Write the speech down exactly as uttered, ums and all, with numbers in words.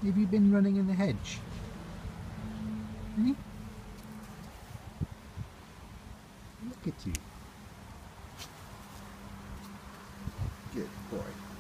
Have you been running in the hedge? Hmm? Look at you. Good boy.